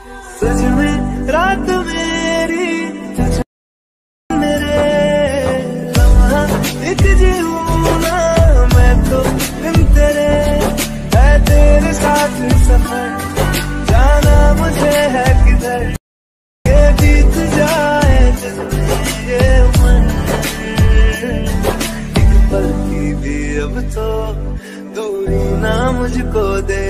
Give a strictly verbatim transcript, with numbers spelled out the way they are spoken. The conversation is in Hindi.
सच में रात मेरी मेरे लम्हा एक जीऊँ ना मैं तो दिन तेरे है तेरे साथ सफर जाना मुझे है किधर ये जीत जाए जिसमें ये उम्र एक पल की भी अब तो दूरी ना मुझको दे।